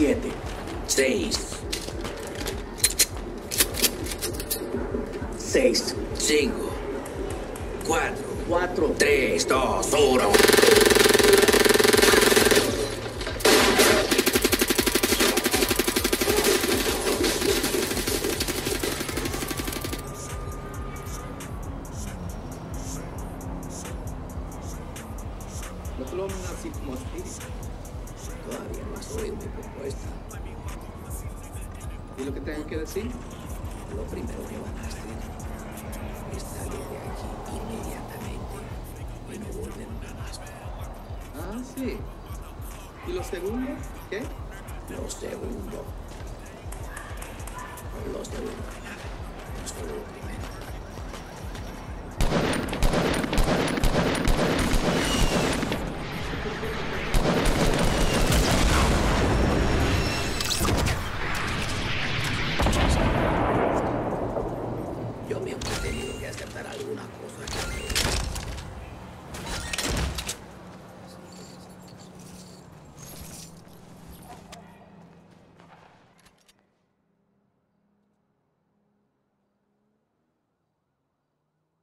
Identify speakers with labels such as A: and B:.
A: 7, 6, 6, 5, 4, 3, 2, 1.
B: ¿No te lo vamos así como así?
A: Todavía no has oído mi propuesta.
B: ¿Y lo que tengo que decir?
A: Lo primero que van a hacer es salir de aquí inmediatamente y no volver más.
B: Ah, sí. ¿Y lo segundo? ¿Qué?
A: Lo segundo. Lo segundo. Solo